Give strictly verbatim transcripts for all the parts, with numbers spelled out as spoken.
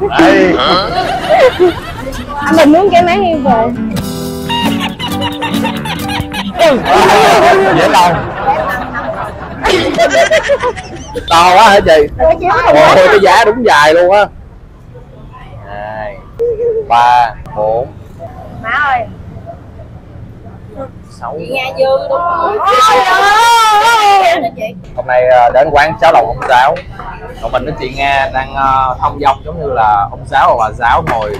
Đây. Anh mình muốn cái máy em về. Dễ lòng. To quá hả chị? Ôi cái giá đúng dài luôn á. Hai, ba, bốn. Má ơi. Sáu. Chị Nga Dư đúng rồi. Hôm nay đến quán cháo lòng ông giáo. Còn mình với chị Nga đang thông dong giống như là ông giáo và bà giáo ngồi.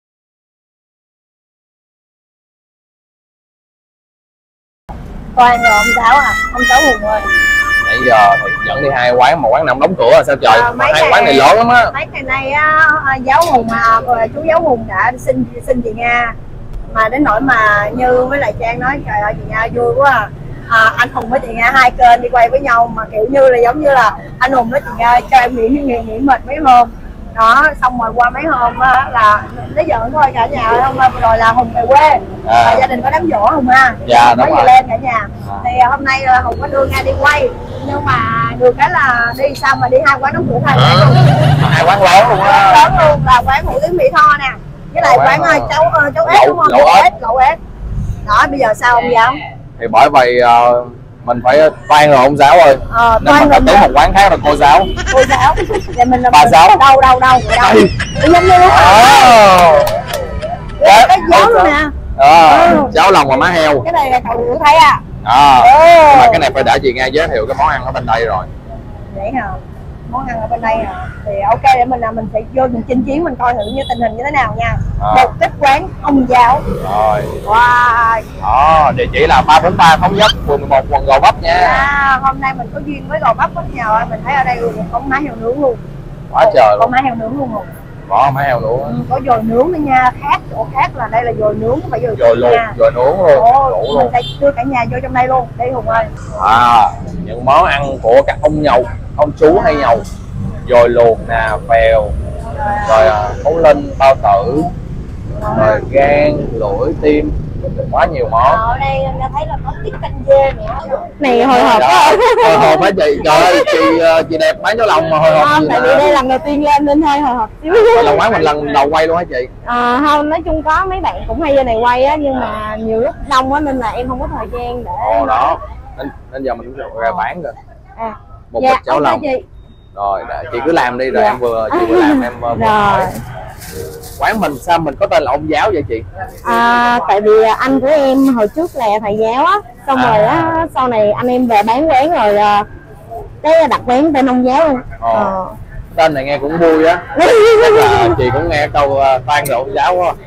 Toàn rồi ông giáo à, ông giáo Hùng ơi. Nãy giờ thì dẫn đi hai quán mà quán nào đóng cửa là sao trời? À, hai quán này lớn lắm á. Mấy ngày nay á, giáo Hùng mà chú giáo Hùng đã xin xin chị Nga. Mà đến nỗi mà Như với lại Trang nói trời ơi chị Nga vui quá à. À, anh Hùng với chị Nga hai kênh đi quay với nhau mà kiểu như là giống như là anh Hùng với chị Nga cho em nghỉ nghỉ nghỉ mệt mấy hôm đó, xong rồi qua mấy hôm á là nó giỡn thôi cả nhà. Hôm qua rồi là Hùng về quê à. Và gia đình có đám giỗ Hùng ha, dạ, mới về lên cả nhà à. Thì hôm nay là Hùng có đưa Nga đi quay nhưng mà được cái là đi xong mà đi hai quán đóng cửa hai quán luôn. Hai quán lớn luôn á. Lớn luôn là quán hủ tiếu Mỹ Tho nè, với lại quán, quán cháu cháu ếch đúng không? Lẩu ếch. Lẩu ếch đó. Bây giờ sao ông giáo? Thì bởi vậy uh, mình phải toan rồi ông giáo ơi. Ờ, nên mình phải tới một quán khác là cô giáo. Cô giáo. Vậy mình là bà giáo. Đâu đâu đâu đâu. Giống như lúc cái giáo luôn nè. Ờ, cháo lòng và má heo. Cái này là cậu Hữu thấy à? À, nhưng mà cái này phải để chị Nga giới thiệu cái món ăn ở bên đây rồi. Vậy hả? Món ăn ở bên đây hả? Thì ok để mình làm mình sẽ vô mình chinh chiến mình coi thử như tình hình như thế nào nha. À. Một cái quán ông giáo. Rồi. Wow. Đó, địa chỉ là ba bốn ba Thống Nhất, phường mười một, quận Gò Vấp nha. À, hôm nay mình có duyên với Gò Vấp quá nhờ, mình thấy ở đây có má heo nướng luôn. Quá trời luôn. Có má heo nướng luôn không? Có má heo nướng. Ừ, có dồi nướng nữa nha, khác chỗ khác là đây là dồi nướng, không phải dồi dồi luộc, dồi nướng luôn. Ồ, mình sẽ đưa cả nhà vô trong đây luôn, đi Hùng ơi. À, những món ăn của các ông nhậu, ông chú hay nhậu. Dồi luộc nè, phèo, rồi món linh, bao tử, rồi gan, lưỡi, tim, quá nhiều món. Ở đây em thấy là có tiết canh dê nữa. Này hồi hộp quá. Hồi hộp hả chị? Trời ơi, chị chị đẹp bán cháo lòng mà hồi hộp gì. Tại vì đây lần đầu tiên lên nên hơi hồi hộp xíu. Là quán mình lần đầu quay luôn hả chị? À, không, nói chung có mấy bạn cũng hay vô này quay á, nhưng mà nhiều lúc đông á nên là em không có thời gian để. Ồ đó, nên, nên giờ mình cũng ra bán rồi. À, một dạ, bịch cháo lòng. Chị. Rồi, để, chị cứ làm đi rồi dạ. Em vừa chị vừa làm em vừa hỏi. Quán mình sao mình có tên là ông giáo vậy chị? À, tại vì anh của em hồi trước là thầy giáo á, xong à. Rồi á sau này anh em về bán quán rồi cái đặt quán tên ông giáo luôn. Ồ. Ờ. Tên này nghe cũng vui á. Chắc là chị cũng nghe câu toan rồi ông giáo quá.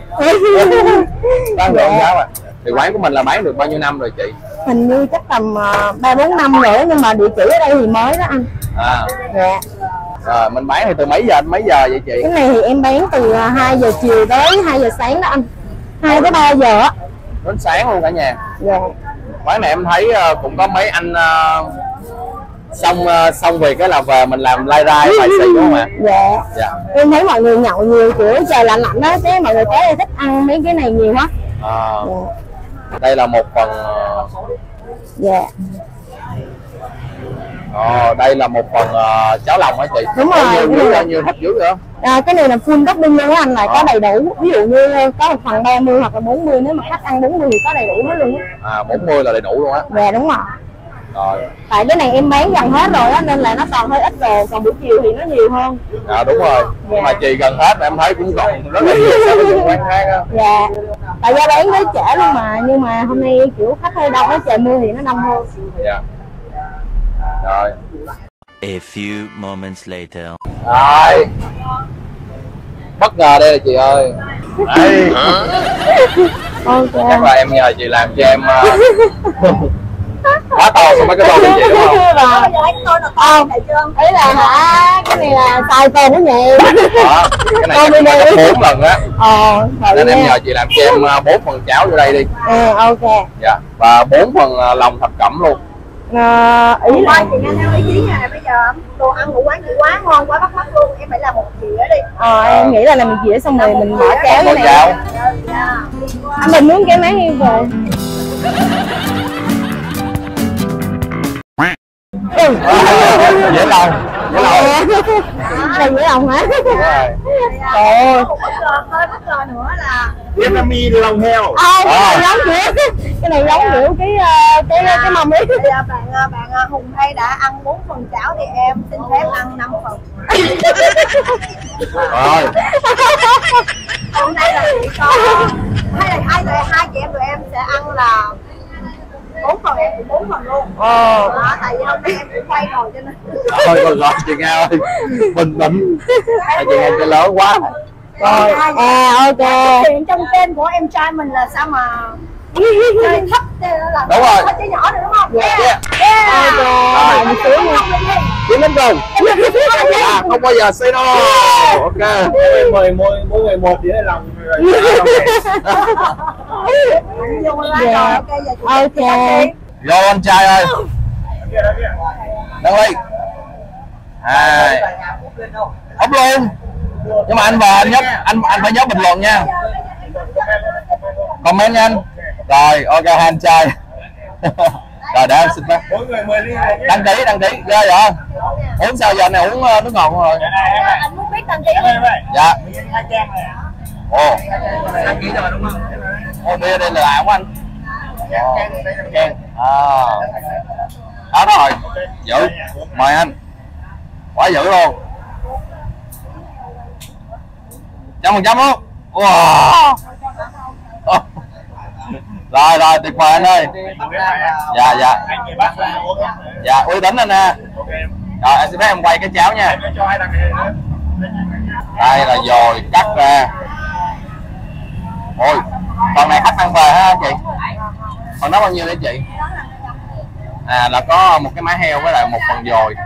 Toan rồi ông giáo à. Thì quán của mình là bán được bao nhiêu năm rồi chị? Hình như chắc tầm ba bốn năm rồi nhưng mà địa chỉ ở đây thì mới đó anh. À. Dạ. Rồi mình bán thì từ mấy giờ đến mấy giờ vậy chị? Cái này thì em bán từ hai giờ chiều tới hai giờ sáng đó anh. hai tới ba giờ á. Đến sáng luôn cả nhà. Dạ. Quán này em thấy cũng có mấy anh uh, xong uh, xong về cái là về mình làm lai rai phải xì đúng không ạ? Dạ. Dạ. Em thấy mọi người nhậu nhiều kiểu trời lạnh lạnh đó, thế mọi người tới đây thích ăn mấy cái này nhiều quá. À. Dạ. Đây là một phần. Dạ. Ồ, đây là một phần uh, cháo lòng hả chị? Đúng rồi. Nhiều dữ là nhiều thịt dữ vậy? À, cái này là full topping luôn á anh, là à. Có đầy đủ. Ví dụ như có một phần ba mươi hoặc là bốn mươi, nếu mà khách ăn bốn mươi thì có đầy đủ hết luôn á. À, bốn mươi là đầy đủ luôn á. Dạ đúng rồi. Rồi. Tại cái này em bán gần hết rồi á nên là nó còn hơi ít rồi, còn buổi chiều thì nó nhiều hơn. Dạ đúng rồi. Dạ. Mà chị gần hết em thấy cũng còn rất là nhiều so với những quán khác á. Dạ. Tại do bán tới trễ luôn mà, nhưng mà hôm nay kiểu khách hơi đông á, trời mưa thì nó đông hơn. Dạ. Rồi. A few moments later. Rồi. Bất ngờ đây là chị ơi. Đây. Ok. Chắc là em nhờ chị làm cho em uh... quá to so mấy cái tô của chị đúng không? Không, ý là hả, cái này là size to của nhà em. Đó, cái này chắc là gấp bốn lần á. Ờ, nên em nhờ chị làm cho em bốn phần cháo vô đây đi. Ừ, ok. Dạ, và bốn phần lòng thập cẩm luôn. À, ý là chị nghe theo ý kiến nha, bây giờ đồ ăn của quán chị quá ngon quá bắt mắt luôn, em phải làm một dĩa đi. Ờ, em nghĩ là làm một dĩa xong rồi mình bỏ cháo cái này. Anh mình muốn cái máy em về. Ừ. Dễ lòng. Với lòng. Đây với lòng hả? Đúng rồi. Trời ơi. Một bất ngờ, hơi bất ngờ nữa là Vietnamese lòng heo. Ờ, cái này giống kiểu cái này giống kiểu cái cái cái, cái mâm ấy. Bây giờ bạn bạn Hùng hay đã ăn bốn phần chảo thì em xin phép ăn năm phần. Rồi. Hôm nay là chỉ có hay là hai người hai chị em tụi em sẽ ăn là bốn phần, em cũng bốn phần luôn. Ờ. Đó, tại vì hôm nay em cũng quay rồi cho nên. Thôi còn gọi chị Nga ơi, bình tĩnh. Tại chị Nga chơi lớn quá. Rồi, à ok. Chuyện trong kênh của em trai mình là sao mà chơi thấp là đúng rồi. Chơi nhỏ được đúng không? Yeah. Yeah. Yeah. Rồi, mình sướng nha. Chị Minh Tùng. À, không bao giờ say no. Ok. Mười mỗi mỗi người một đĩa lòng rồi. Dạ. Ok. Vô anh trai ơi. Đăng Ly. Hai. Ốc luôn. Nhưng mà anh và anh nhớ anh anh phải nhớ bình luận nha. Comment nha anh. Rồi, ok hai anh trai. Rồi để anh xin phép. Mỗi người mười ly. Đăng ký đăng ký ghê vậy. Uống sao giờ này uống nước ngọt rồi. Anh muốn biết đăng ký. Dạ. Hai trang này. Ồ. Đăng ký rồi đúng không? Ồ bia đây là lạ của anh. Ken. À. Đó rồi. Dữ. Mời anh. Quá dữ luôn. Trăm phần trăm luôn. Wow. Rồi rồi tuyệt vời anh ơi. Dạ dạ. Dạ uy tín anh ha. Rồi anh xin phép em quay cái cháo nha. Đây là dồi cắt ra. Ôi còn này khách mang về ha chị. Còn đó bao nhiêu đấy chị? À là có một cái má heo với lại một phần dồi.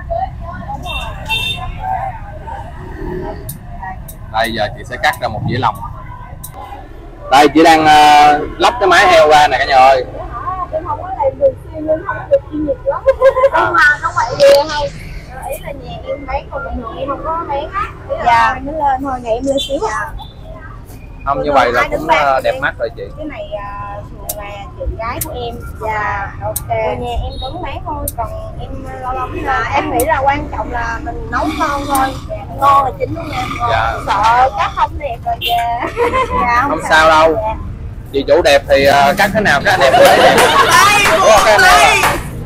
Đây giờ chị sẽ cắt ra một dĩa lòng. Đây chị đang uh, lắp cái má heo ra nè cả nhà ơi. Em không có làm được xuyên nên không được chuyên nghiệp lắm. Nhưng mà nó vậy ghê không? Ý là nhà em bán còn bình thường em không có bán á. Dạ nó lên thôi, ngày em lên xíu à. Không như vậy là cũng uh, đẹp mắt rồi chị. Cái này uh, là chị gái của em. Dạ ok. Ở nhà em đứng bán thôi, còn em lâu lâu là em nghĩ là quan trọng là mình nấu ngon thôi. Ngon là chính luôn nha. Dạ. Sợ cắt không đẹp rồi dạ. Dạ Không sao đâu. Dạ. Chị chủ đẹp thì uh, cắt thế nào các anh em cũng lấy đẹp. Đúng rồi các anh em.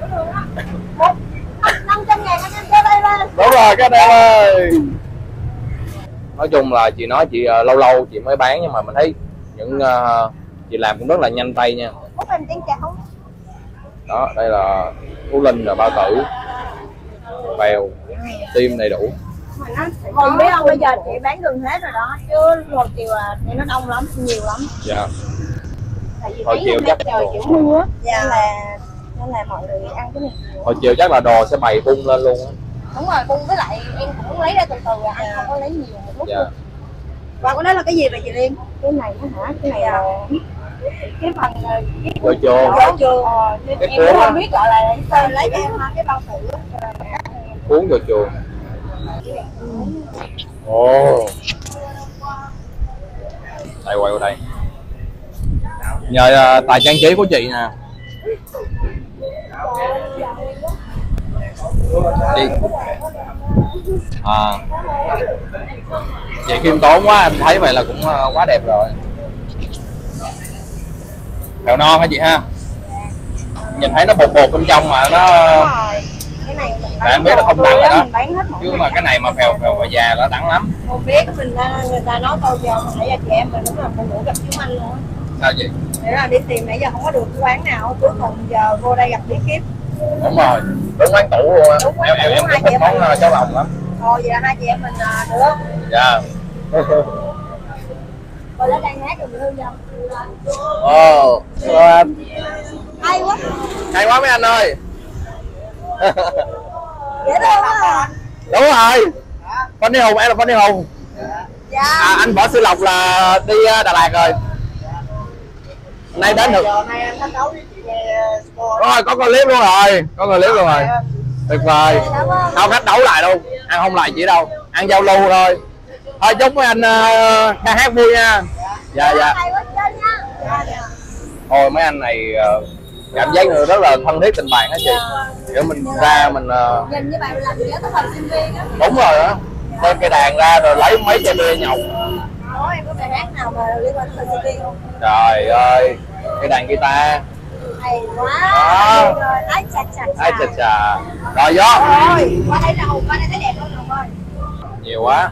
năm trăm ngàn anh em cho đây lên. Đúng rồi các anh em ơi. Nói chung là chị nói chị uh, lâu lâu chị mới bán nhưng mà mình thấy những uh, chị làm cũng rất là nhanh tay nha. Út em chén cháo. Đó đây là Phú Linh rồi bao tử, bèo, tim đầy đủ. Hùng biết không, bây giờ chị bán gần hết rồi đó, chứ một chiều à thì nó đông lắm, nhiều lắm. Dạ. Tại vì Hồi mấy chiều hôm chắc nay trời kiểu mưa dạ. Nên là nên là mọi người ăn cái này. Hồi chiều chắc là đồ sẽ bày bung lên luôn á. Đúng rồi, bung với lại em cũng lấy ra từ từ à, anh không có lấy nhiều một lúc. Dạ. Và cái đó là cái gì vậy chị Liên? Cái này nó hả? Cái này là cái phần cái Rồi chưa? Rồi chưa? Ờ, Cái em cuốn cũng á. không biết gọi là tên lấy cho em cái bao tử. Cuốn rồi chuồng. Ồ. Đây quay qua đây. Nhờ uh, tài trang trí của chị nè. Chị. À. Chị khiêm tốn quá, anh thấy vậy là cũng uh, quá đẹp rồi. Kẹo non hả chị ha? Nhìn thấy nó bột bột bên trong mà nó cái này à, em biết là không đắng rồi đó. Bán hết Chứ mà cái này mà phèo phèo và già nó đắng lắm. không biết mình người ta nói câu giờ mà nãy giờ chị em mình đúng là phụ nữ gặp chú anh luôn á. Sao chị? Để là đi tìm nãy giờ không có được cái quán nào, cuối cùng giờ vô đây gặp bí kíp. Đúng rồi, đúng quán tủ luôn á. Đúng Em em em hai thích chị em món mình. cháo lòng lắm. Thôi vậy là hai chị em mình à, được. Dạ. Rồi nó đang hát rồi mình hương không? Ồ, hello anh. Hay quá. Hay quá mấy anh ơi. Dễ thương quá à. Đúng rồi. Phan Đi Hùng, em là Phan Đi Hùng. Dạ. À, anh Võ Sư Lộc là đi Đà Lạt rồi. Nay đến được. Giờ này em thách đấu với chị Rồi, có clip luôn rồi, có clip luôn rồi. Tuyệt vời. Không khách đấu lại đâu, ăn không lại chỉ đâu, ăn giao lưu thôi. Thôi chúc mấy anh uh, ca hát vui nha. Dạ dạ. Thôi mấy anh này uh, cảm giác như rất là thân thiết tình bạn á chị. Kiểu mình ra mình uh... nhìn như bạn làm nhớ tới thời sinh viên á. Đúng rồi á, đem cây đàn ra rồi lấy mấy chai bia nhậu. Ủa em có bài hát nào mà liên quan tới thời sinh viên không? Trời ơi, cây đàn guitar Hay quá. Đó. Rồi, ái chà chà chà. Ai chà chà. Rồi vô. Rồi, qua đây đâu, qua đây thấy đẹp không Hùng ơi? Nhiều quá.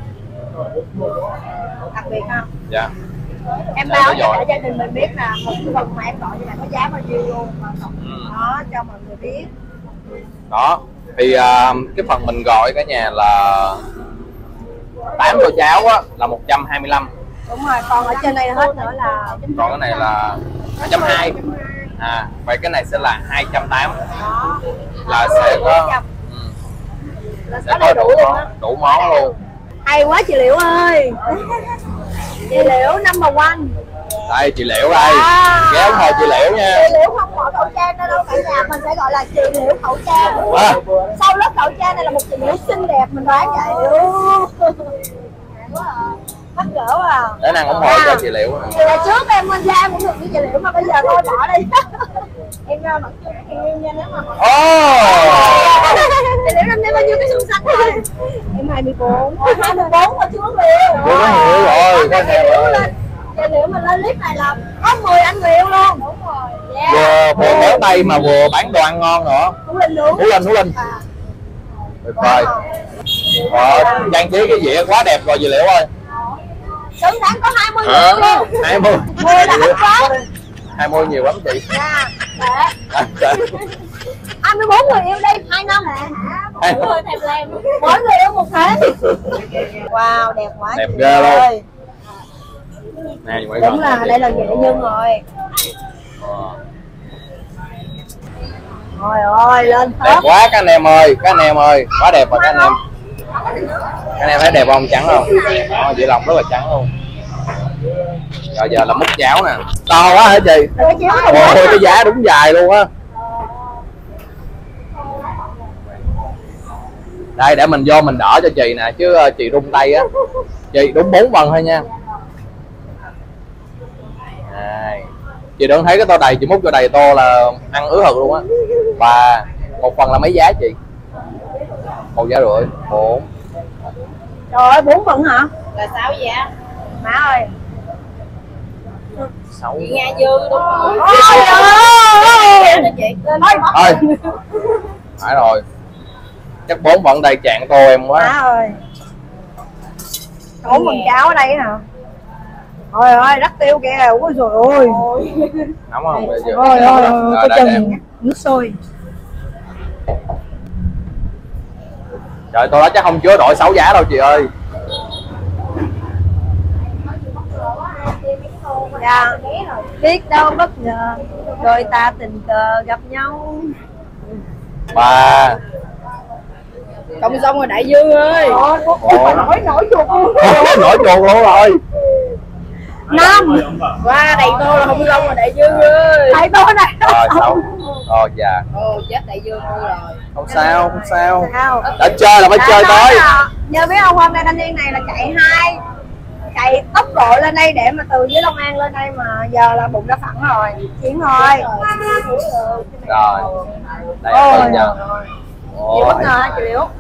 Đặc biệt không? Dạ. Em Dạ, báo có cho rồi. cả gia đình mình biết là một cái phần mà em gọi như này có giá bao nhiêu luôn. Ừ. Đó, cho mọi người biết. Đó. Thì uh, cái phần mình gọi cả nhà là tám tô cháo á là một trăm hai mươi lăm. Đúng rồi, còn ở trên đây là hết nữa là Còn cái này là một trăm hai mươi. À, vậy cái này sẽ là hai trăm tám mươi. đó. Là sẽ có ừ, Là sẽ có có đầy đủ đủ luôn món, á. đủ món luôn. Hay quá chị Liễu ơi. Chị Liễu number one. Đây chị Liễu đây. À. Ghé ủng hộ chị Liễu nha. Chị Liễu không bỏ khẩu trang đâu đâu cả nhà, mình sẽ gọi là chị Liễu khẩu trang. À. Sau lớp khẩu trang này là một chị Liễu xinh đẹp, mình đoán vậy. Mắc cỡ à. Để nàng ủng hộ cho chị Liễu. Thì là trước em bên da cũng được như chị Liễu mà bây giờ thôi bỏ đi. Em ra vẫn chưa có người yêu nha, nếu mà Oh. chị Liễu năm nay bao nhiêu cái xung xanh thôi. Em hai mươi bốn. hai mươi bốn mà chưa có người yêu. Chưa có người yêu rồi, có Chị thể Liễu rồi. lên. Chị Liễu mà lên clip này là có mười anh người yêu luôn. Đúng rồi. Yeah. Vừa vừa kéo tay mà vừa bán đồ ăn ngon nữa. Hú Linh đúng. Hú Linh, Hú Linh. À. Tuyệt vời. Ờ, trang trí cái dĩa quá đẹp rồi chị Liễu ơi. Xứng đáng có hai mươi người luôn. hai mươi. mười là ít quá. hai mươi nhiều lắm chị. Dạ. À, dạ. hai mươi bốn người yêu đây, hai năm. Hai- Mỗi người thèm lem. Mỗi người yêu một tháng. Wow, đẹp quá. Đẹp chị ghê luôn. ơi. Nè, Nguyễn Đúng Ngọc. là đây là nghệ nhân rồi. Ờ. Rồi ơi, lên Đẹp top. quá các anh em ơi, các anh em ơi, quá đẹp rồi các anh em. Các anh em thấy đẹp không? Trắng không? Đó, chị lòng rất là trắng luôn. Rồi giờ là múc cháo nè. To quá hả chị? Cái chiếu không Ôi hết. cái giá đúng dài luôn á. Đây để mình vô mình đỡ cho chị nè, chứ uh, chị rung tay á. Chị đúng bốn phần thôi nha. Đây. Chị đừng thấy cái tô đầy, chị múc cho đầy tô là ăn ứ hực luôn á. Và một phần là mấy giá chị? Một giá rưỡi, bốn. Trời ơi, bốn phần hả? Là sáu giá. Má ơi. Sáu. Chị Nga Dư đúng rồi. Ôi trời ơi. Lên chị. Lên Ôi. Ơi. Phải rồi. Chắc bốn phần đầy chạng tô em quá. Má ơi. Bốn phần cháo ở đây hả? Ôi ơi, rắc tiêu kìa. Ôi trời ơi. Nóng không bây giờ? Ôi ôi ôi, Rồi, có đây chừng em. nước sôi. Trời tôi đó chắc không chứa nổi sáu giá đâu chị ơi. Dạ, biết đâu bất ngờ đôi ta tình cờ gặp nhau. Ba. Cộng xong rồi Đại Dương ơi. Ôi, Ủa. nổi nổi chuột luôn. Nổi chuột luôn rồi. Năm. Qua đầy tô là không xong rồi Đại Dương ơi. Thầy tôi này. Rồi sáu. Ồ dạ. Ồ chết Đại Dương luôn rồi. Không sao, không sao. Sao? Đã chơi là phải Đã chơi nói tới. là- Nhớ biết không, hôm nay thanh niên này là chạy hai chạy tốc độ lên đây để mà từ dưới Long An lên đây mà giờ là bụng đã phẳng rồi, chiến thôi. Rồi. Đây Ôi em nha. nhiều bất ngờ hả chị Liễu?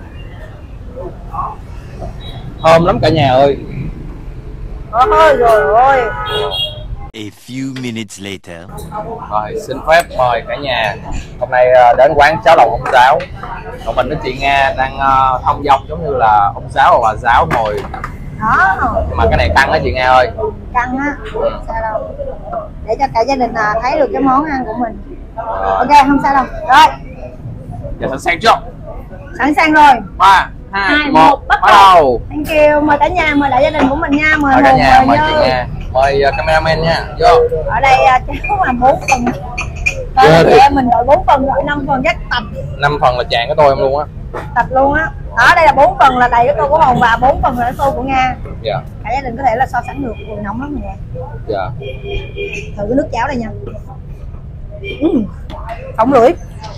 Thơm lắm cả nhà ơi. Ôi rồi ơi. A few minutes later. Rồi xin phép mời cả nhà hôm nay ờ, đến quán cháo lòng ông Giáo. Còn mình với chị Nga đang ờ, thông dong giống như là ông Giáo và bà Giáo ngồi. Đó. Nhưng mà cái này căng á chị Nga ơi. Căng á. Sao đâu. Để cho cả gia đình à, thấy được cái món ăn của mình. Rồi. Ok, không sao đâu. Rồi, Giờ sẵn sàng chưa? sẵn sàng rồi. Ba, hai, Hai, một, một, bắt bắt đầu. Thank you, mời cả nhà, mời đại gia đình của mình nha, mời Mời cả Hùng, nhà, mời Như. chị Nga, mời uh, cameraman nha. Vô. Ở đây à, cháu là bốn phần. Thôi Ghê là thiệt. chị em mình gọi bốn phần rồi, năm phần chắc tập Năm phần là chàng của tôi em luôn á. tập luôn á. Ở đây là bốn phần là đầy cái tô của Hồng và bốn phần là cái tô của Nga. Dạ, Cả gia đình có thể là so sánh được, ui nóng lắm nè. dạ. Thử cái nước cháo đây nha. Ừ. Phỏng lưỡi.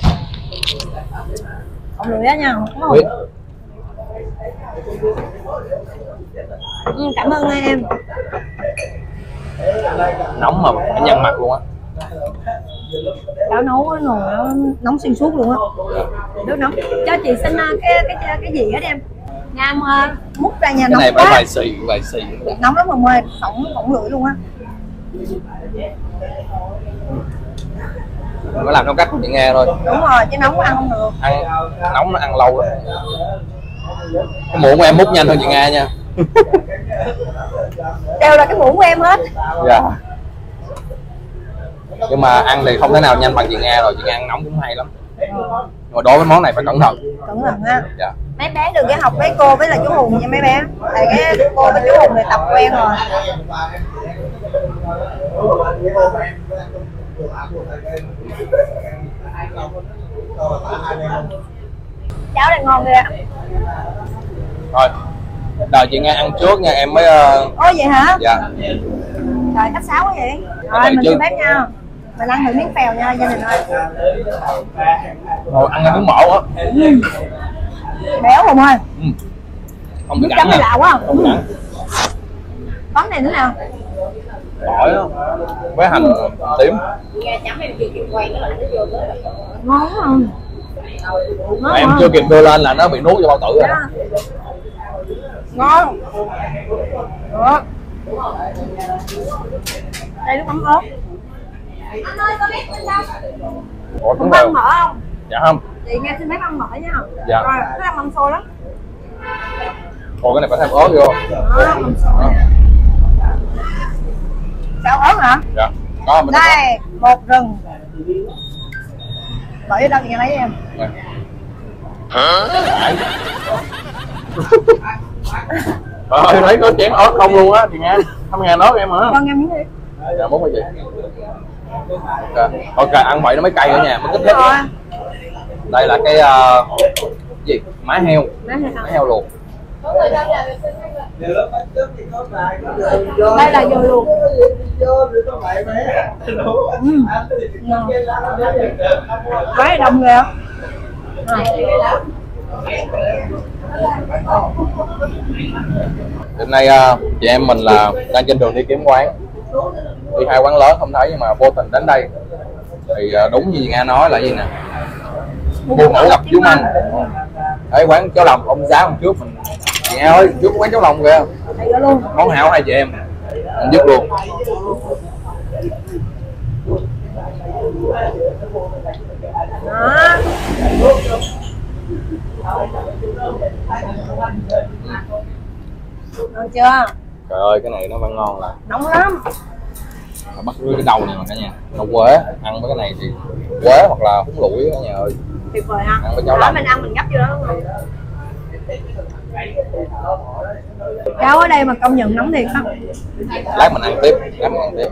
Phỏng lưỡi á nha. Đúng không? Biết. Ừ, cảm ơn em. Nóng mà phải nhăn mặt luôn á. Cháu nấu cái nồi nó nóng xuyên suốt luôn á. Nước nóng. Cho chị xin uh, cái cái cái gì hết em. Ngam uh, múc ra nha, cái nóng này quá. phải vài xì vài xì. Nóng lắm ông ơi, phỏng phỏng lưỡi luôn á. Mình phải làm theo cách của chị Nga thôi. Đúng rồi, chứ nóng ăn không được. Ăn nóng nó ăn lâu lắm. Cái muỗng của em múc nhanh hơn chị Nga nha. Đều là cái muỗng của em hết. Dạ. Nhưng mà ăn thì không thể nào nhanh bằng chị Nga rồi, chị Nga ăn nóng cũng hay lắm. Nhưng mà đối với món này phải cẩn thận. Cẩn thận ha. Dạ. Mấy bé đừng có học với cô với là chú Hùng nha mấy bé. Tại cái cô với chú Hùng thì tập quen rồi. Cháo đây ngon kìa. Thôi, đợi chị Nga ăn trước nha, em mới... Uh... Ồ vậy hả? Dạ. Trời khách sáo quá vậy. Rồi Vậy mình chứ. xin phép nha. Mình ăn thử miếng phèo nha gia đình ơi. Rồi ăn cái miếng mỡ á. Ừ. Béo Hùng ơi. Ừ. Không bị Nước đắng chấm này nè. lạ quá. Không bị Ừ. đắng. Món này nữa nào. Tỏi á, với hành tím. Nghe chấm em chưa kịp quay nó là nó vô tới. Ngon quá không? Mà em chưa kịp đưa lên là nó bị nuốt vô bao tử rồi. Dạ. Ngon. Được. Đây nước mắm ớt. Anh ơi có biết bên đâu? Ủa, đúng Không rồi. ăn mỡ không? Dạ không. Chị nghe xin phép ăn mỡ nha. Dạ. Rồi, cái ăn mâm xôi lắm. Ủa, cái này phải thêm ớt vô. Đó, mâm xôi. Sao ớt hả? Dạ. Có mình Đây, bột rừng. Bỏ vô đâu chị nghe lấy em. có. Hả? Trời ơi, thấy có chén ớt không luôn á, chị Nga. Không nghe ớt em hả? Con em miếng đi. Dạ, muốn cái gì? Ok, ok, ăn vậy nó mới cay ở nhà, mới kích thích. Rồi. Đây là cái uh, gì? Má heo. Má heo. Má heo luộc. Đây là dồi luộc. Ừ. Ngon. Quá đông kìa. Hôm nay uh, chị em mình là đang trên đường đi kiếm quán, đi hai quán lớn không thấy nhưng mà vô tình đến đây thì uh, đúng như chị Nga nói là gì nè, buồn ngủ gặp chú Măng. Đấy, quán cháo lòng ông giá hôm trước mình, chị Nga ơi trước quán cháo lòng kìa, luôn. món hảo hai chị em mình dứt luôn. Đó. Ngon chưa? Trời ơi cái này nó vẫn ngon là Nóng lắm. bắt với cái đầu này mà cả nhà, đầu quế ăn với cái này thì quế hoặc là húng lủi cả nhà ơi, Tuyệt vời ha. ăn với cháo Đó, lòng. mình ăn mình gấp vô đó đúng không? Cháo ở đây mà công nhận nóng thiệt á. Lát mình ăn tiếp, lát mình ăn tiếp.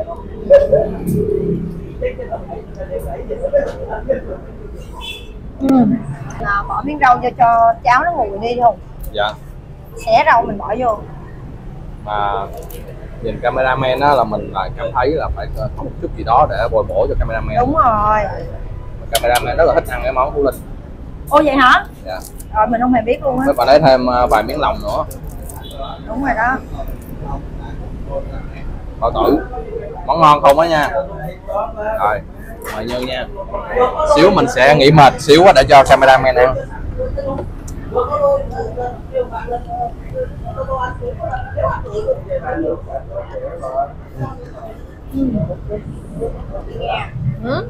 Ừ. À, bỏ miếng rau cho cho cháo nó nguội đi không? Dạ. Xẻ rau mình bỏ vô. Mà nhìn cameraman á là mình là cảm thấy là phải có một chút gì đó để bồi bổ cho cameraman. Đúng rồi. Mà cameraman rất là thích ăn cái món Phú Linh. Ô vậy hả? Dạ. Rồi mình không hề biết luôn á. Mấy bạn lấy thêm vài miếng lòng nữa. Đúng rồi đó. Coi thử món ngon không á nha. Rồi mời Như nha. Xíu mình sẽ nghỉ mệt xíu để cho cameraman ăn. Ừ.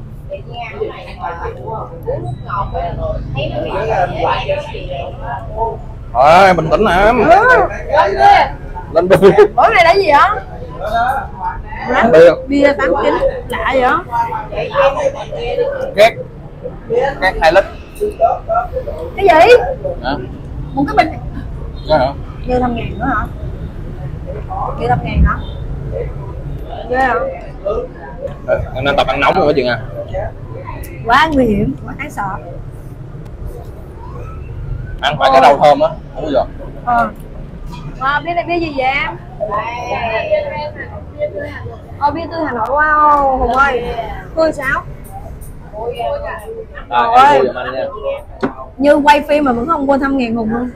Thôi bình tĩnh nè em. Ừ. Lên bia. Ủa này là gì vậy? Hả? Bia. Bia tám chín lạ vậy? Két. Két hai lít. Cái gì? Hả? Một cái bình Dạ hả? như thăm ngàn nữa hả? Như thăm ngàn hả? Ghê hả? Em nên tập ăn nóng rồi đó chị Nga. Quá nguy hiểm, quá đáng sợ. Ăn phải cái rau thơm á, không bao giờ. Ờ. À, bia này bia gì vậy em? Ờ, bia tươi Hà Nội, wow, Hùng ơi. Tươi sao? À, Ôi. em vui giùm anh nha. Như quay phim mà vẫn không quên thăm ngàn Hùng luôn.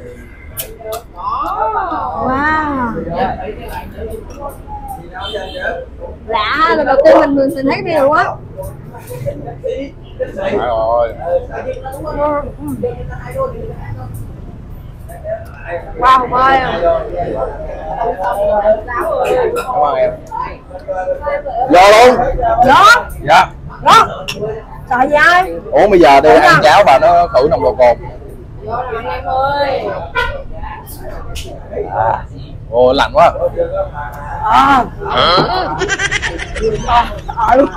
Wow. Lạ, lần đầu tiên mình mình, mình thấy bia luôn á. Phải rồi. Wow Hùng ơi. Cảm ơn em. Vô luôn. Đó. Dạ. Đó. Sợ gì ai? Ủa bây giờ đi ăn cháo và nó khử nồng độ cồn. Em ơi. À. Ồ lạnh quá. Ờ. Ờ luôn.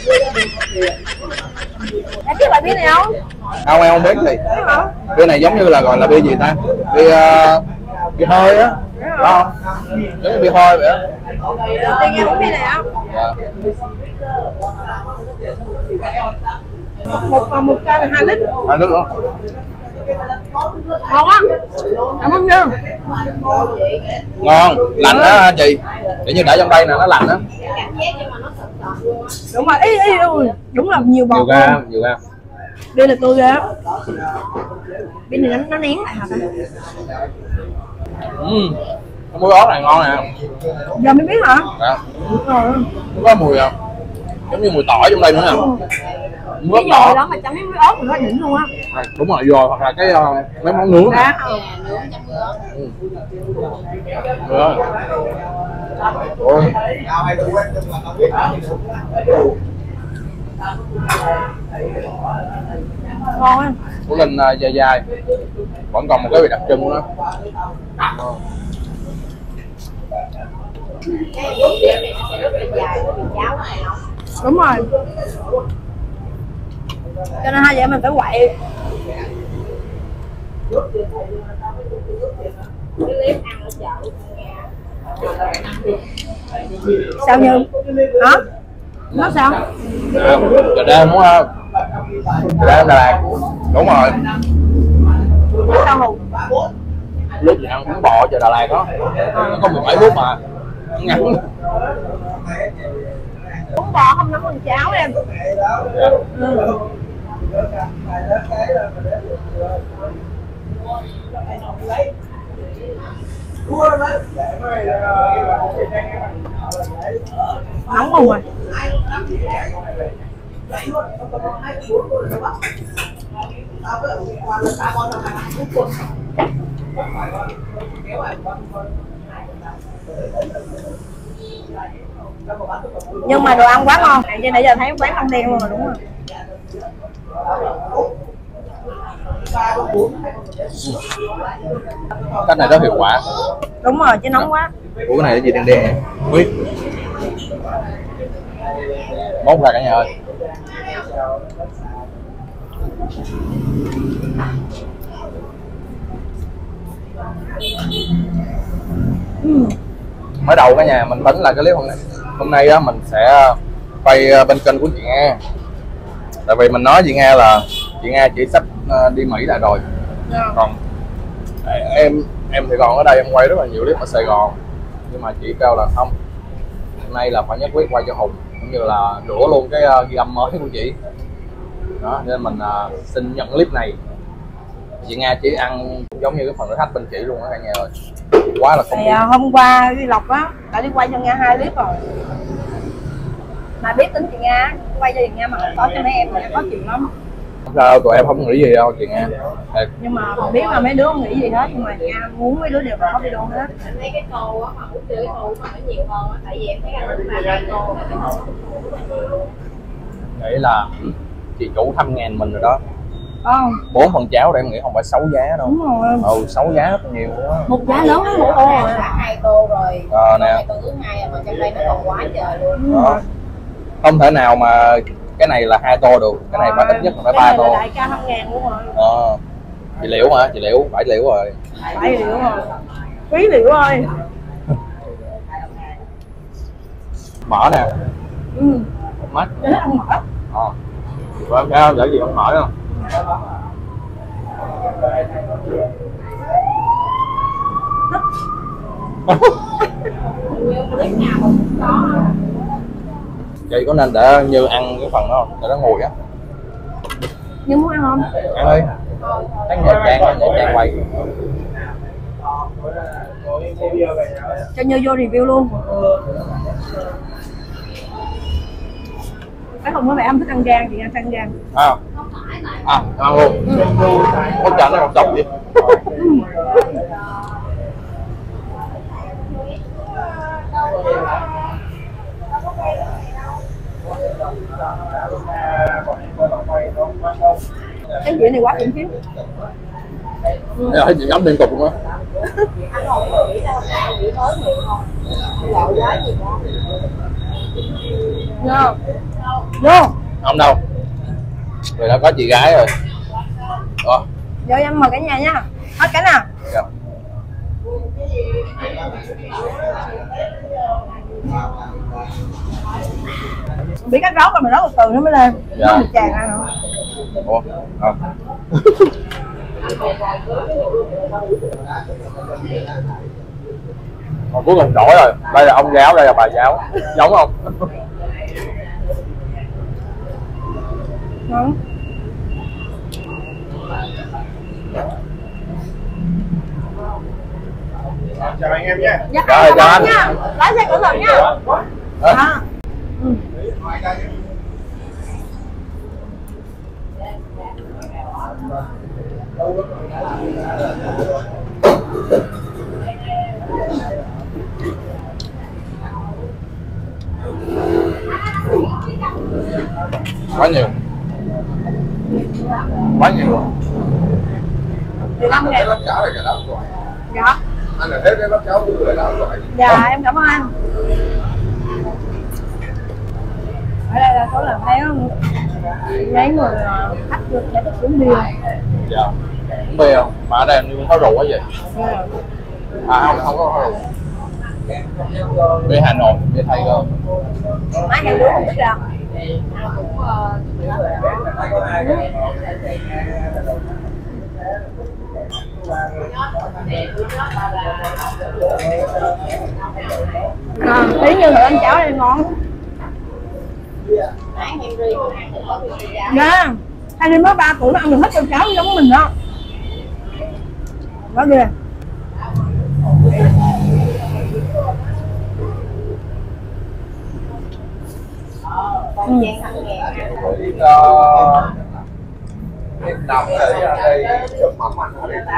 Em biết bài bia này không? Không em không biết gì. Bia này giống như là gọi là bia gì ta? Bia uh, bia hơi á. Đó không? Giống như bia hơi vậy á. Đầu tiên em uống bia này không? Dạ. Một một một chai là hai lít. Hai nước nữa. Ngon á. Cảm ơn nha. Ngon, lạnh á chị. Kiểu như để trong đây nè nó lạnh á. Đúng rồi, ý ý ui, đúng là nhiều bọt. Nhiều ga, nhiều ga. Bia này tôi ra. Bia này nó, nó nén lại hả ta? Ừm. Cái muối ớt này ngon nè. Giờ mới biết hả? Dạ. Đúng rồi. Nó có mùi à, giống như mùi tỏi trong đây nữa nè. Muối Cái ớt dồi đỏ. đó mà chấm với muối ớt thì nó đỉnh luôn á. À, đúng rồi, dồi hoặc là cái uh, mấy món nướng nè. Dạ. Ừ. Rồi. Ôi. Ngon á. Của Linh uh, dài dài. Vẫn còn một cái vị đặc trưng của nó. Đúng rồi. Cho nên hai vợ mình phải quậy. Sao Như? Hả? Nó sao? À, chợ đêm đúng không? Chợ đêm Đà Lạt. Đúng rồi. Sao Hùng? Lúc gì ăn bún bò chợ Đà Lạt đó. Nó có mười bảy phút mà. Ngắn. Bún bò không nấu bằng cháo em. Ừ. Nóng Hùng rồi. Nhưng mà đồ ăn quá ngon, cho nãy giờ thấy quán ăn đen luôn rồi đúng không? Cách này rất hiệu quả. Đúng rồi, chứ nóng quá. Ủa cái này là gì đen đen nè? Biết. Mốt ra cả nhà ơi. Ừ. Mới đầu cả nhà mình tính là cái clip hôm nay hôm nay á mình sẽ quay bên kênh của chị Nga, tại vì mình nói chị Nga là chị Nga chỉ sắp đi Mỹ lại rồi. Yeah. Còn em em thì còn ở đây em quay rất là nhiều clip ở Sài Gòn, nhưng mà chị kêu là không, hôm nay là phải nhất quyết quay cho Hùng, cũng như là rửa luôn cái uh, ghi âm mới của chị đó, nên mình uh, xin nhận clip này. Chị Nga chỉ ăn giống như cái phần thử thách bên chị luôn á cả nhà ơi, quá là không. Thì uh, hôm qua đi Lộc á đã đi quay cho Nga hai clip rồi, mà biết tính chị Nga quay cho chị Nga mà có cho mấy em là có chuyện lắm. Không sao, tụi em không nghĩ gì đâu chị Nga. Thiệt. Nhưng mà không biết là mấy đứa không nghĩ gì hết, nhưng mà Nga muốn mấy đứa đều có video hết. Em thấy cái tô á, mà muốn chơi cái tô mà nó nhiều hơn á, tại vì em thấy anh tính là hai tô là cái tô Nghĩ là chị chủ thăm ngàn mình rồi đó. Không. Bốn phần cháo để em nghĩ không phải xấu giá đâu. Đúng rồi. Ừ, xấu giá rất nhiều quá. Một giá lớn hơn một tô rồi. là hai tô rồi. Ờ nè. Hai tô thứ hai mà trong đây nó còn quá trời luôn. Đó. Không thể nào mà cái này là hai tô được, cái này phải ít nhất là phải ba tô. Cái này là đại ca thăm ngàn luôn rồi. Ờ. Chị Liễu hả? Chị Liễu, bảy Liễu rồi. Bảy Liễu rồi. Quý Liễu ơi. Mỡ nè. Ừ. Mắt. Cho nó ăn mỡ. Ờ. Vâng, sao để gì không mỡ đâu. Chị có nên để Như ăn cái phần đó không? Để nó ngồi á. Như muốn ăn không? Ăn đi. Thấy nhà Trang, nhà Trang quay. Cho Như vô review luôn. Cái Hùng với mẹ không thích ăn rang, chị ăn ăn rang. À, à ăn luôn. Có chả nó một chồng đi. Cái chuyện này quá khủng khiếp. Đây là chị ngắm liên tục luôn á. Vô. Vô. Không đâu. Người đã có chị gái rồi. Đó. Vô em mời cả nhà nha. Hết cả nào. Dạ. Biết cách rót rồi mà rót từ từ nó mới lên. Dạ. Nó bị tràn ra nữa. Ủa? À. Còn cuối cùng đổi rồi. Đây là ông giáo, đây là bà giáo. Giống không? Đúng. Chào anh em nhé. Dạ, Rồi, chào anh. nha. Lái xe cẩn thận nha. Hả? À. Ừ. Quá nhiều. Quá nhiều luôn. mười lăm ngàn. Lớp cháo này cả lớp rồi. Dạ. Anh là hết cái lớp cháo của người lớp rồi. Dạ em cảm ơn anh. Ở đây là số là thấy không? Mấy người khách được sẽ được uống bia. Dạ. Uống bia không? Mà ở đây như có rượu cái gì? Dạ. À không, không có rượu. Bia Hà Nội, bia Thái Cơ. Mấy hàng đứa không biết đâu. À, tí như thử ăn cháo đây ngon. Dạ, hai đứa mới ba tuổi nó ăn được hết con cháo giống mình đó. Quá ghê. Ừ. Biết biết nằm ở đây chụp mắm anh ở đây.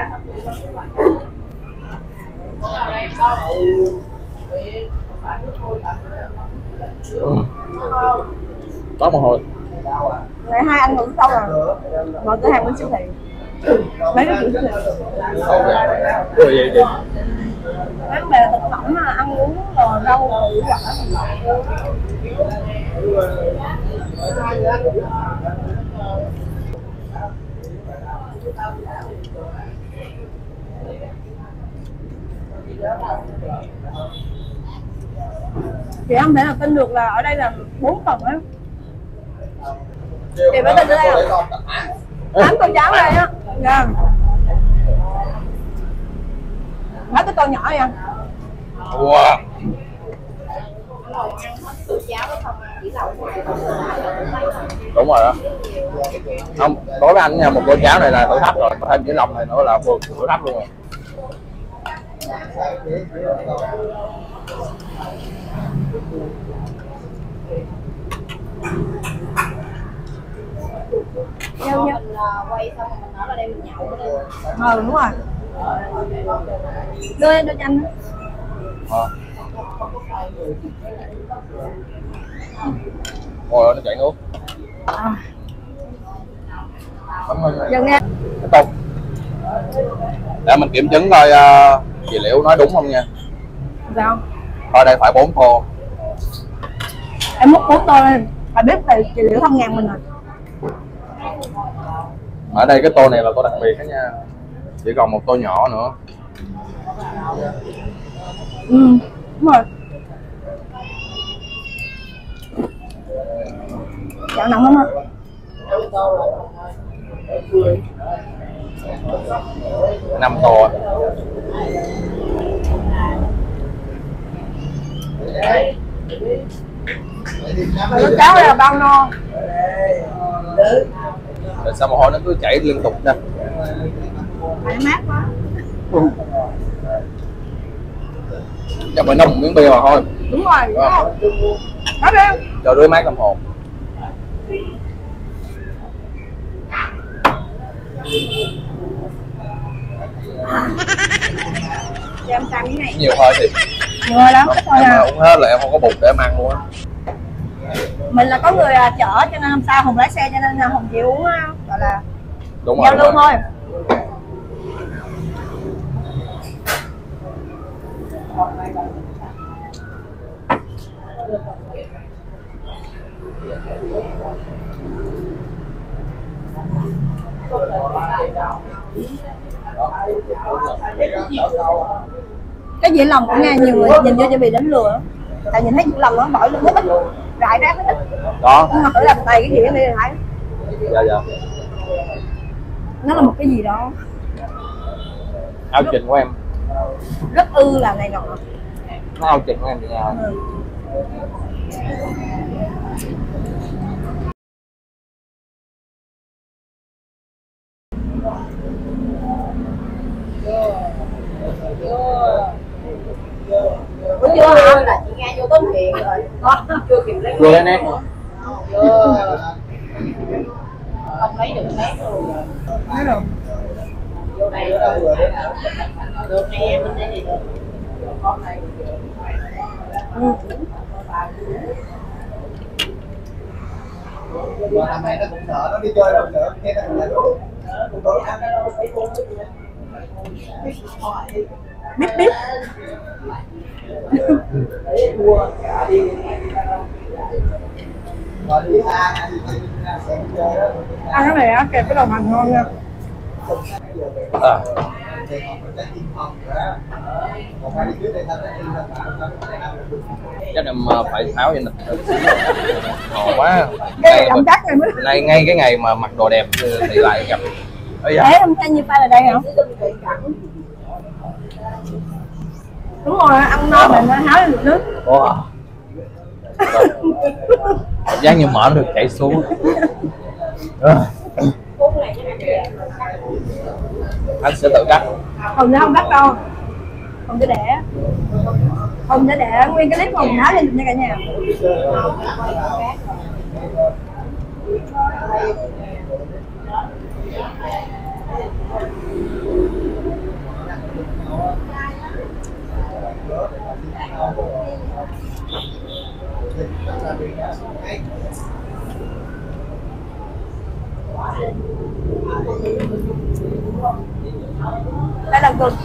Ừ. Có một hồi. Ngày hai anh ngủ sâu rồi. Ngồi cửa hàng bên siêu thị. Mấy cái kiểu siêu thị. Cái gì vậy? Bán bè thực phẩm mà ăn uống rồi rau củ quả. Chị không thể nào tin được là ở đây là bốn tầng á. Chị phải tin ở đây không? Tám con cháo đây á. Dạ. Hết cái con nhỏ vậy anh. Wow. Đúng rồi đó. Không, đối với anh nha, một tô cháo này là thử thách rồi, thêm chữ lòng này nữa là vừa thử thách luôn rồi. Nhau nhau. Mình quay xong rồi mình ở lại đây mình nhậu lên. Ờ đúng rồi. Đưa em cho nhanh. À. Ngồi nó chạy nước. À. Cảm ơn. Dừng nha. Tiếp tục. Để mình kiểm chứng coi uh, chị Liễu nói đúng không nha. Sao? Thôi đây phải bốn tô. Em múc bốn tô lên. Phải biết là chị Liễu thăm ngàn mình rồi. Ở đây cái tô này là tô đặc biệt đó nha. Chỉ còn một tô nhỏ nữa. Ừ, đúng rồi. Chảo nóng lắm á. Năm tô. Rồi cháo đây là bao no. Rồi sao mà hồi nó cứ chảy liên tục nè. Phải mát quá. Chắc phải nông miếng bia mà thôi. Đúng rồi, đúng không? Nói đi. Cho đứa mát tâm hồn. Cho em canh cái này. Nhiều thôi thì Nhiều lắm, ít thôi em à. uống hết là em không có bụng để em ăn luôn á. Mình là có người à, chở cho nên hôm sau Hùng lái xe cho nên là Hùng chịu uống á, gọi là Đúng giao rồi, lưu đúng rồi. thôi. Cái dĩa lòng của Nga nhiều người nhìn vô cho bị đánh lừa, tại nhìn thấy dĩa lòng nó bỏ lên rất ít, rải rác rất ít. Đó. Nhưng mà thử làm tay cái dĩa này thấy Dạ dạ. nó là một cái gì đó Áo trình của em. rất ư là này nọ. Nó áo trình của em vậy nha. Ừ. Ủa chưa hả? Là chị Nga vô tốn tiền rồi. Chưa kịp lấy. Vừa lên em. Chưa. Không lấy được mét luôn. Nói được. Vô đây được này em bên đây thì được. Con này. Ừ. Năm nay nó cũng sợ nó đi chơi đâu nữa, nghe thằng này đúng. Biết biết. Ăn cái này á kẹp cái đầu hành ngon nha. À. Chắc em phải tháo cho nè. Ngồi quá. Cái này làm chắc này mới. Nay ngay cái ngày mà mặc đồ đẹp thì lại gặp. Ây da. Thế em thay như pha là đây hả? Đúng rồi, ăn no mình mới háo lên được nước. Wow. Cảm giác như mỡ được chảy xuống. Anh sẽ tự cắt. Hùng nó không cắt đâu. Hùng sẽ để. Hùng sẽ để nguyên cái clip Hùng háo lên nha cả nhà. Đây là cực.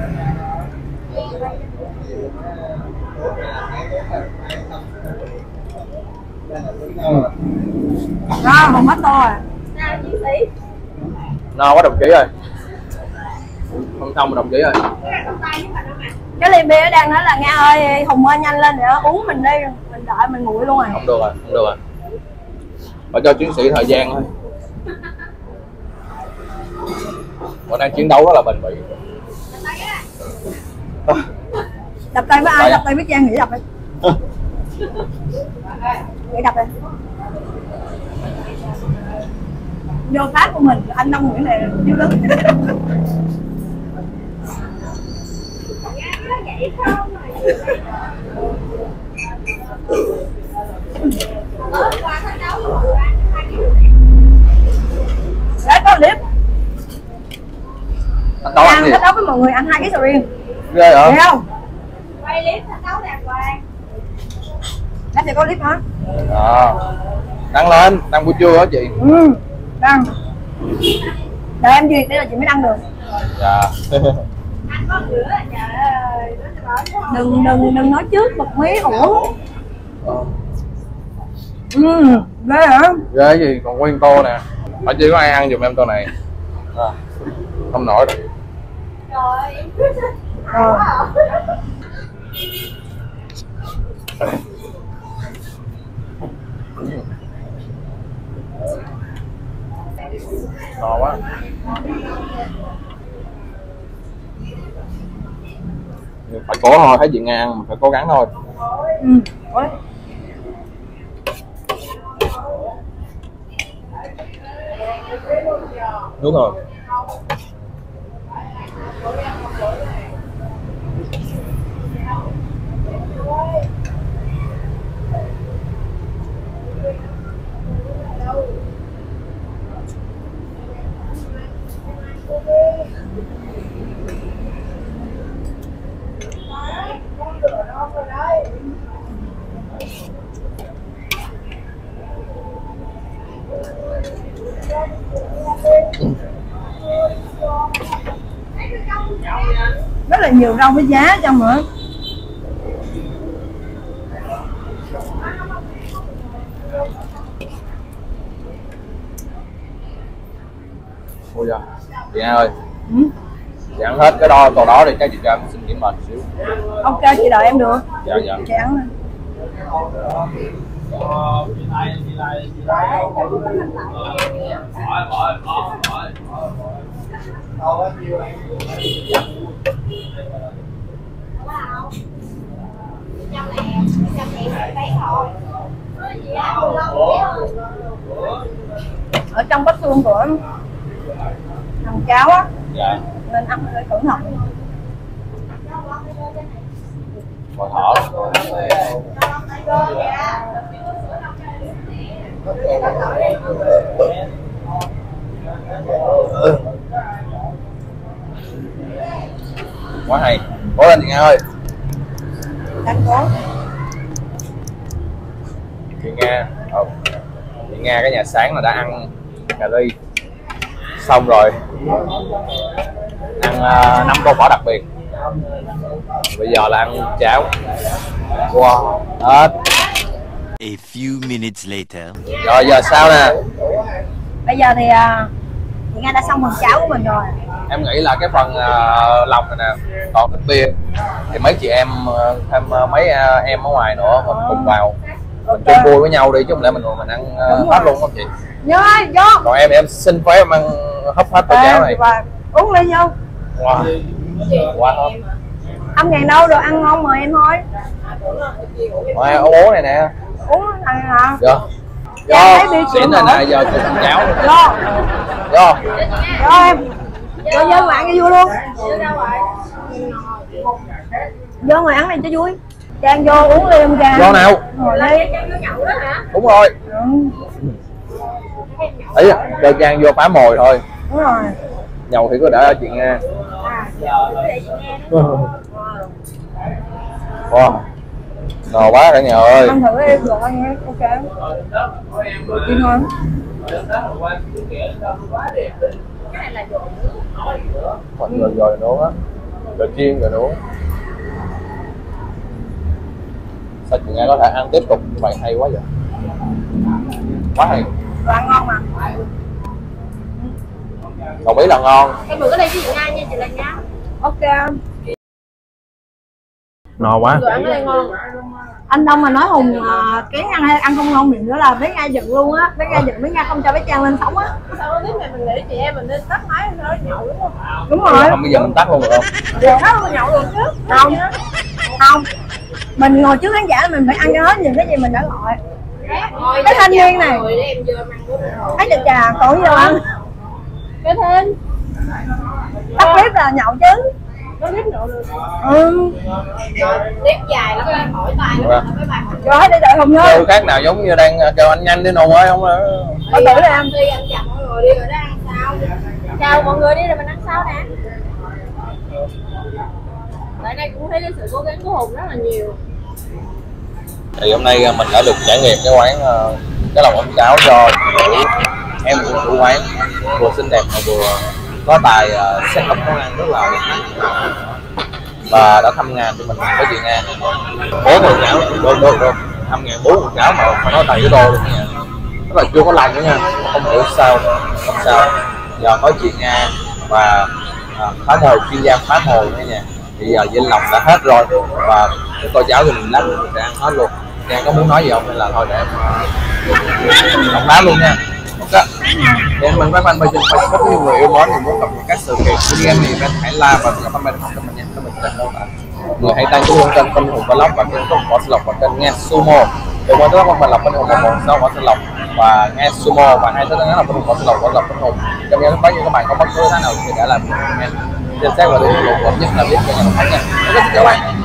Đó, Hùng hết to rồi. Sao chi phí? No quá đồng chí ơi. Không xong mà đồng chí ơi. Cái ly bia đang nói là Nga ơi, Hùng ơi nhanh lên để uống mình đi, mình đợi mình nguội luôn rồi. Không được rồi, không được rồi. Phải cho chiến sĩ thời gian thôi. Bữa nay chiến đấu rất là bền bỉ. Đập tay với ai? Đập tay với Trang, nghĩ đập đi. Nghĩ đập đi. Vô phát của mình, anh Đông Nguyễn này yêu đứng. Đấy có clip. Anh đấu ăn gì? Anh đấu với mọi người ăn hai cái sầu riêng. Ghê hả? Thấy không? Quay clip thách đấu đàng hoàng. Nó sẽ có clip hả? À, đăng lên, đăng buổi trưa hả chị? Ừ, đăng. Đợi em duyệt để là chị mới đăng được. Dạ. Anh có rửa à, trời ơi. Đừng đừng đừng nói trước bật mí ủa. Ừ, ghê hả? Ghê gì, còn nguyên tô nè. Ở chỉ có ai ăn giùm em tô này. À, không nổi rồi. Trời. Rồi. Ngon quá. Phải cố thôi, thấy chị Nga ăn mà phải cố gắng thôi. Ừ. Ôi. Đúng rồi. nhiều rau với giá trong nữa. Ôi da, chị Nga ơi, Ừ. chị ăn hết cái đó còn đó thì cái chị cho em xin điểm mệnh xíu. Ok, chị đợi em được. Dạ dạ. Chị ăn đi. Ở trong bát xương của thằng cháu á, Dạ. nên ăn hơi cẩn thận. Ngồi thở. Quá hay. Cố lên chị Nga ơi. Đang cố. Chị Nga, ừ. Chị Nga cái nhà sáng là đã ăn cà ri xong rồi, ăn uh, năm tô phở đặc biệt, bây giờ là ăn cháo. Wow, hết. A few minutes later. Rồi giờ sao nè? Bây giờ thì à, chị Nga đã xong phần cháo của mình rồi. Em nghĩ là cái phần uh, lòng này nè, còn ít bia thì mấy chị em uh, thêm uh, mấy uh, em ở ngoài nữa mình cùng vào mình chung vui với nhau đi, chứ không lẽ mình mình ăn uh, hết luôn không chị? Vô ơi, vô. Còn em em xin phép em ăn hấp hết tô cháo này. Và uống ly vô. Wow, quá hết. Âm ngàn đâu rồi ăn ngon mời em thôi. Ngoài ống bố này nè. Uống này hả? Dạ. Dạ, thấy Vô, bia xỉn chịu này nổi. nè, giờ chụp cháo. Vô. Vô. Vô em. Vô vô bạn cho vui luôn. Vô ngồi ăn này cho vui. Trang vô uống ly em Trang. Vô nào. Ngồi ly. Đúng rồi. Ừ, Ý, cho Trang vô phá mồi thôi. đúng rồi. Nhậu thì có đỡ chị Nga. Wow. Ngon quá cả nhà ơi. Ăn thử em được ăn nhé. Ok. Đi thôi. Còn rồi rồi nướng á. Rồi chiên rồi nướng. Sao chị Nga có thể ăn tiếp tục như vậy, hay quá vậy. Quá hay. Đồ ăn ngon mà. Đồng ý là ngon. Em bữa cái đây với chị Nga nha, chị Lan nha. Ok. Ngon quá. Đồ ăn ở đây ngon. Anh Đông mà nói Hùng à, kén ăn hay ăn không ngon miệng nữa là bé Nga giận luôn á. Bé Nga giận, bé Nga không cho bé Trang lên sống á. Sao biết này mình nghĩ chị em mình nên tắt máy cho nó nhậu đúng không? Đúng rồi. Không bây giờ mình tắt luôn được không? Được đó, mình nhậu được chứ. Không. Không. Mình ngồi trước khán giả mình phải ăn cho hết những cái gì mình đã gọi. Cái thanh niên này. Rồi để em vô em ăn của mình. Ấy chà chà, còn gì đâu ăn. Cái thêm. Tắt clip là nhậu chứ. Có clip nhậu được. Ừ. Clip dài lắm em hỏi tay Dạ. nó mấy bài. Rồi để đợi Hùng thôi. Kêu khác nào giống như đang kêu anh nhanh đi nồi ơi không á. Có tử đi em. Đi anh chặt mọi người đi rồi đó ăn sao? Chào mọi người đi rồi mình ăn sao nè. Tại đây cũng thấy cái sự cố gắng của Hùng rất là nhiều. Thì hôm nay mình đã được trải nghiệm cái quán uh, cái lòng ống cháo do em của chủ quán, vừa xinh đẹp mà vừa có tài uh, set up món ăn rất là đẹp mắt, và đã thăm ngàn cho mình với chị Nga. Bốn một cháo, được được được, thăm ngàn bốn một cháo mà phải nói tài cái đô luôn nha, tức là chưa có lòng nữa nha, không hiểu sao, không sao. Giờ có chị Nga và uh, phá mồi, chuyên gia phá mồi nữa nha. Thì giờ Vinh Lộc đã hết rồi và cái tô cháo thì mình lát mình sẽ ăn hết luôn. Trang có muốn nói gì không hay là thôi để em đọc đá luôn nha. Ok. Thì mình với fanpage trên Facebook nhiều người yêu mến thì muốn cập nhật các sự kiện của em thì hãy like và nhập fanpage của mình nha. Các mình sẽ mô tả. Người hãy đăng ký kênh kênh Hùng Vlog và kênh Hùng Võ Sư Lộc và kênh Nghe Sumo. Cùng với đó mình lập kênh Hùng Võ Sư Võ Sư Lộc và Nghe Sumo, và hai tên đó là kênh Hùng Võ Sư Lộc và Lộc Kênh Hùng. Trong những các các bạn có bất cứ thế nào thì đã làm nha. Trên xét và liên tục nhất là biết cho nhà mình nha. Chào các bạn.